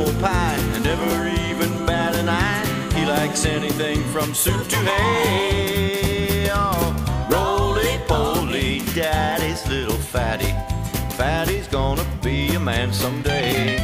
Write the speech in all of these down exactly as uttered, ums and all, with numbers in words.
apple pie, and never even bat an eye. He likes anything from soup to hay. Oh, roly poly, daddy's little fatty. Fatty's gonna be a man someday.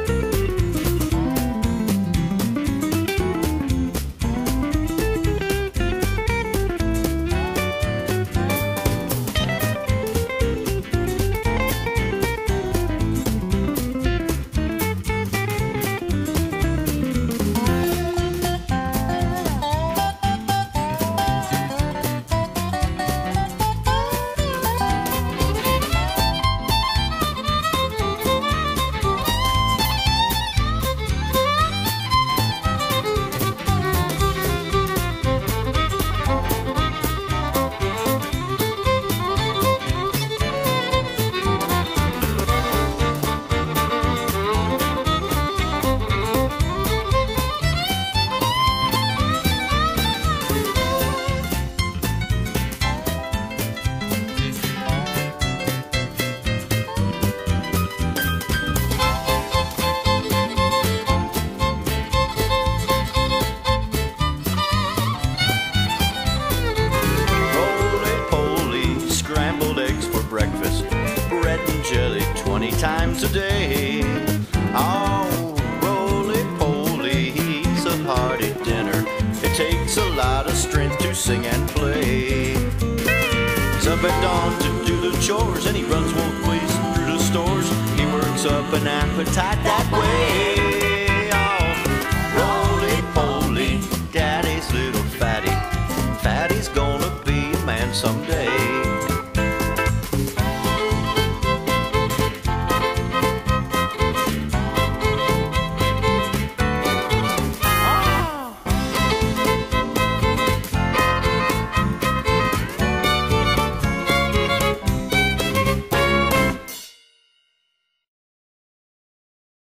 Breakfast, bread and jelly twenty times a day. Oh, roly poly, he's a hearty dinner. It takes a lot of strength to sing and play. He's up at dawn to do the chores, and he runs both ways through the stores. He works up an appetite that way.